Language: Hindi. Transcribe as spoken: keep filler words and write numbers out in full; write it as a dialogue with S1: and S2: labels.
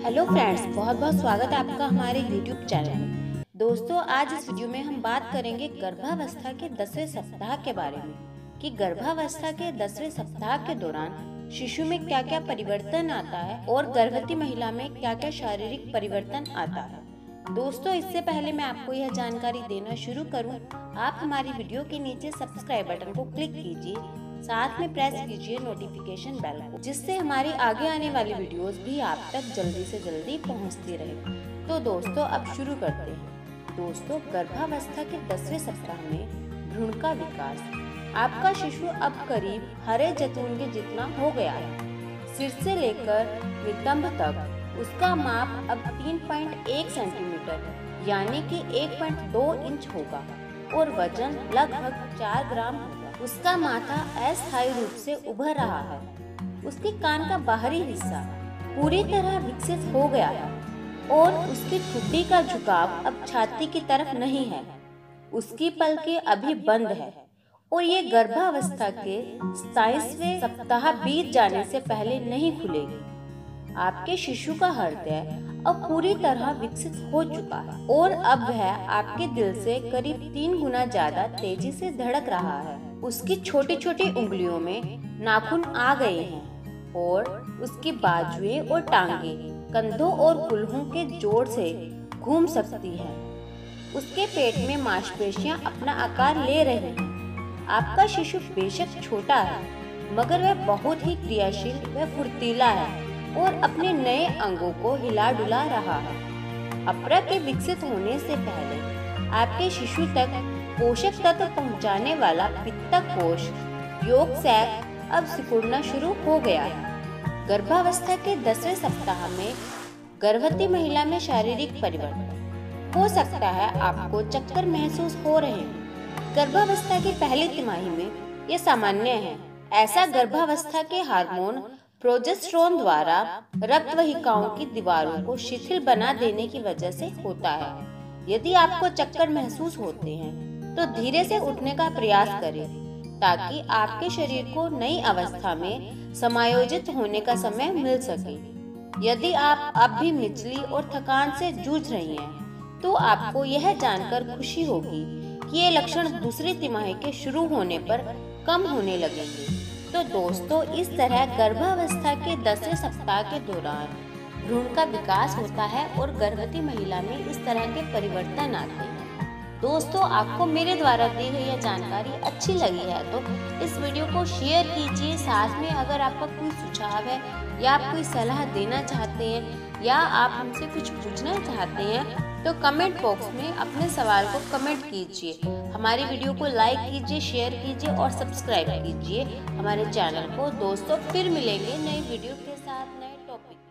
S1: हेलो फ्रेंड्स, बहुत बहुत स्वागत है आपका हमारे यूट्यूब चैनल में। दोस्तों, आज इस वीडियो में हम बात करेंगे गर्भावस्था के दसवें सप्ताह के बारे में कि गर्भावस्था के दसवें सप्ताह के दौरान शिशु में क्या क्या परिवर्तन आता है और गर्भवती महिला में क्या क्या शारीरिक परिवर्तन आता है। दोस्तों, इससे पहले मैं आपको यह जानकारी देना शुरू करूं, आप हमारी वीडियो के नीचे सब्सक्राइब बटन को क्लिक कीजिए, साथ में प्रेस कीजिए नोटिफिकेशन बेल को, जिससे हमारी आगे आने वाली वीडियोस भी आप तक जल्दी से जल्दी पहुंचती रहे। तो दोस्तों, अब शुरू करते हैं। दोस्तों, गर्भावस्था के दसवें सप्ताह में भ्रूण का विकास। आपका शिशु अब करीब हरे जैतून के जितना हो गया है। सिर से लेकर नितंब तक उसका माप अब तीन पॉइंट एक सेंटीमीटर यानी कि एक पॉइंट दो इंच होगा और वजन लगभग चार ग्राम होगा। उसका माथा अस्थायी रूप से उभर रहा है। उसके कान का बाहरी हिस्सा पूरी तरह विकसित हो गया है और उसकी ठुड्डी का झुकाव अब छाती की तरफ नहीं है। उसकी पलकें अभी बंद है और ये गर्भावस्था के सताईसवें सप्ताह बीत जाने से पहले नहीं खुलेगी। आपके शिशु का हृदय अब पूरी तरह विकसित हो चुका है और अब वह आपके दिल से करीब तीन गुना ज्यादा तेजी से धड़क रहा है। उसकी छोटी छोटी उंगलियों में नाखून आ गए हैं और उसकी बाजुएं और टांगें कंधों और कुल्हों के जोड़ से घूम सकती हैं। उसके पेट में मांसपेशियां अपना आकार ले रही हैं। आपका शिशु बेशक छोटा है, मगर वह बहुत ही क्रियाशील व फुर्तीला है और अपने नए अंगों को हिला डुला रहा है। अपरा के विकसित होने से पहले आपके शिशु तक पोषक तत्व पहुंचाने वाला पित्तक कोश योग सैक अब सिकुड़ना शुरू हो गया है। गर्भावस्था के दसवें सप्ताह में गर्भवती महिला में शारीरिक परिवर्तन हो सकता है। आपको चक्कर महसूस हो रहे हैं। गर्भावस्था की पहली तिमाही में ये सामान्य है। ऐसा गर्भावस्था के हार्मोन प्रोजेस्टेरोन द्वारा रक्त वाहिकाओं की दीवारों को शिथिल बना देने की वजह से होता है। यदि आपको चक्कर महसूस होते हैं तो धीरे से उठने का प्रयास करें ताकि आपके शरीर को नई अवस्था में समायोजित होने का समय मिल सके। यदि आप अब भी मिचली और थकान से जूझ रही हैं, तो आपको यह जानकर खुशी होगी कि ये लक्षण दूसरी तिमाही के शुरू होने पर कम होने लगेंगे। तो दोस्तों, इस तरह गर्भावस्था के दसवें सप्ताह के दौरान भ्रूण का विकास होता है और गर्भवती महिला में इस तरह के परिवर्तन आते हैं। दोस्तों, आपको मेरे द्वारा दी गई यह जानकारी अच्छी लगी है तो इस वीडियो को शेयर कीजिए। साथ में अगर आपका कोई सुझाव है या आप कोई सलाह देना चाहते हैं या आप हमसे कुछ पूछना चाहते हैं तो कमेंट बॉक्स में अपने सवाल को कमेंट कीजिए। हमारी वीडियो को लाइक कीजिए, शेयर कीजिए और सब्सक्राइब कीजिए हमारे चैनल को। दोस्तों, फिर मिलेंगे नई वीडियो के साथ, नए टॉपिक।